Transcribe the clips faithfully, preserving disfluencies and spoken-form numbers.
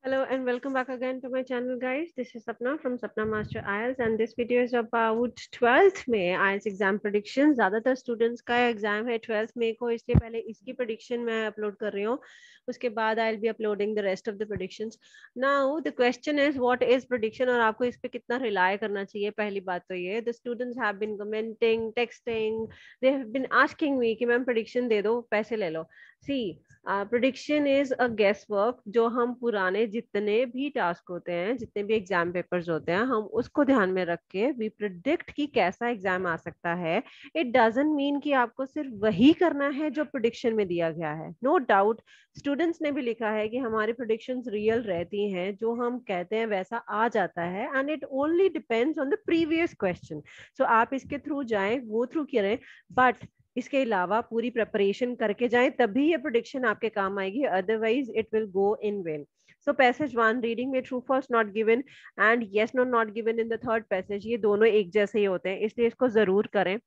Hello and welcome back again to my channel, guys. This is Sapna from Sapna Master I E L T S and this video is about twelfth में I E L T S exam prediction. ज़्यादातर students का exam है twelfth मई को, इसलिए पहले इसकी prediction मैं अपलोड कर रही हूँ. उसके बाद I will be uploading the rest of the predictions. Now the question is what is prediction और आपको इस पे कितना रिलाय करना चाहिए. पहली बात तो ये, the students have been commenting, texting, they have been asking me कि मैम प्रेडिक्शन दे दो, पैसे ले लो. See prediction is a guess work. जो हम पुराने जितने भी टास्क होते हैं, जितने भी एग्जाम पेपर्स होते हैं, हम उसको ध्यान में रख के वी प्रिडिक्ट कि कैसा एग्जाम आ सकता है. इट डजंट मीन कि आपको सिर्फ वही करना है जो प्रेडिक्शन में दिया गया है. नो डाउट स्टूडेंट्स ने भी लिखा है कि हमारी प्रेडिक्शंस रियल रहती हैं, जो हम कहते हैं वैसा आ जाता है, and it only depends on the previous question. So आप इसके थ्रू जाएं, वो थ्रू करें, बट इसके अलावा पूरी प्रिपरेशन करके जाएं, तभी ये प्रेडिक्शन आपके काम आएगी. Otherwise it will go in vain. So passage one, reading में true false not given and yes no not given in the third passage, ये दोनों एक जैसे ही होते हैं, इसलिए इसको जरूर करें.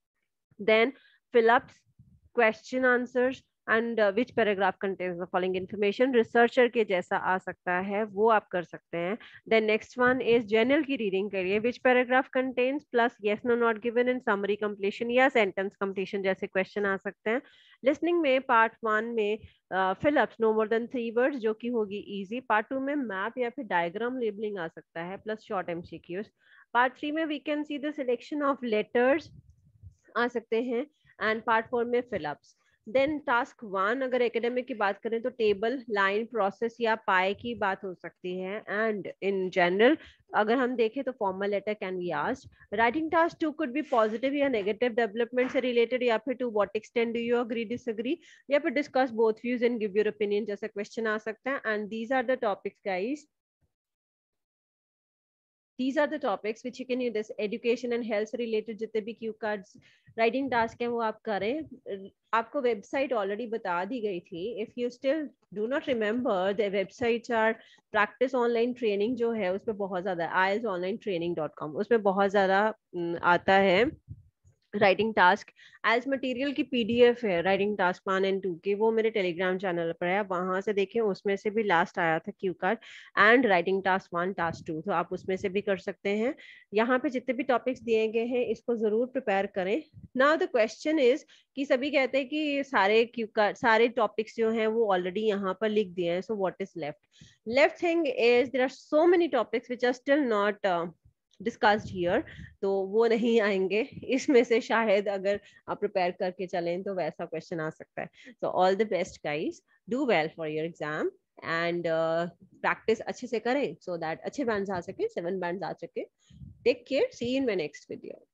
Then fill ups, question answers and which paragraph contains the following information, researcher के जैसा आ सकता है वो आप कर सकते हैं. Then next one is general की रीडिंग के लिए which paragraph contains plus yes no not given in summary completion या सेंटेंस कंप्लीशन जैसे क्वेश्चन आ सकते हैं. लिसनिंग में पार्ट वन में fill ups no more than three words जो कि होगी इजी. पार्ट टू में मैप या फिर डायग्राम लेबलिंग आ सकता है plus short MCQs. Part three में we can see the selection of letters आ सकते हैं, एंड पार्ट फोर में फिलअप्स. देन टास्क वन अगर एकेडमिक की बात करें तो टेबल, लाइन, प्रोसेस या पाए की बात हो सकती है. एंड इन जनरल अगर हम देखें तो formal letter can be asked. Writing task two could be positive या नेगेटिव डेवलपमेंट से रिलेटेड, या फिर to what extent do you agree disagree, या फिर discuss both views and give your opinion जैसा क्वेश्चन आ सकता है. And these are the topics guys, these are the topics which you can use. This education and health related जितने भी cue cards writing task है वो आप करें. आपको वेबसाइट ऑलरेडी बता दी गई थी. If you still do not remember, the websites are practice online training जो है उसमें बहुत ज्यादा, IELTS online training dot com, उसमें बहुत ज्यादा आता है राइटिंग टास्क. एज मटेरियल की पीडीएफ है writing task one and two की, वो मेरे टेलीग्राम चैनल पर है, वहां से देखें. उसमें से भी लास्ट आया था cue card and writing task one, task two, तो आप उसमें से भी कर सकते हैं. यहाँ पे जितने भी टॉपिक्स दिए गए हैं इसको जरूर प्रिपेयर करें. नाउ द क्वेश्चन इज कि सभी कहते हैं कि सारे क्यू कार्ड, सारे टॉपिक्स जो हैं वो ऑलरेडी यहाँ पर लिख दिए हैं. So what is left? Left thing is there are so many topics which are still not discussed here, तो वो नहीं आएंगे. इसमें से शायद अगर आप प्रिपेयर करके चलें तो वैसा क्वेश्चन आ सकता है. So all the best guys, do well for your exam and practice अच्छे से करें सो दैट अच्छे बैंड्स आ सके, सेवन बैंड्स आ सके. Take care, see you in my next video.